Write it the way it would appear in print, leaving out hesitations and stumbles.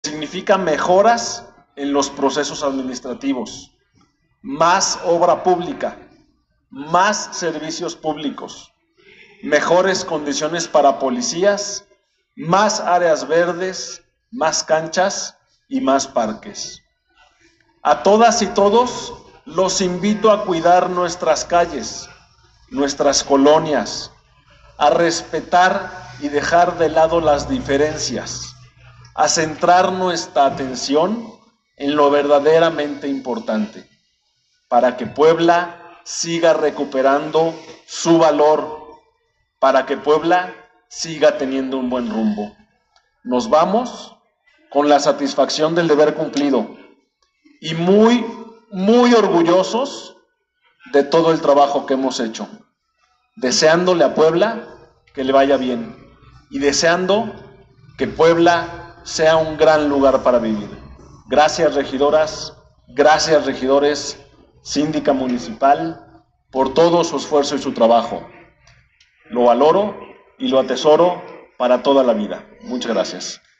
significa mejoras en los procesos administrativos, más obra pública, más servicios públicos, mejores condiciones para policías, más áreas verdes, más canchas y más parques. A todas y todos los invito a cuidar nuestras calles, nuestras colonias, a respetar y dejar de lado las diferencias, a centrar nuestra atención en lo verdaderamente importante, para que Puebla siga recuperando su valor, para que Puebla siga teniendo un buen rumbo. Nos vamos con la satisfacción del deber cumplido y muy orgullosos de todo el trabajo que hemos hecho, deseándole a Puebla que le vaya bien y deseando que Puebla sea un gran lugar para vivir. Gracias, regidoras, gracias, regidores, síndica municipal, por todo su esfuerzo y su trabajo. Lo valoro y lo atesoro para toda la vida. Muchas gracias.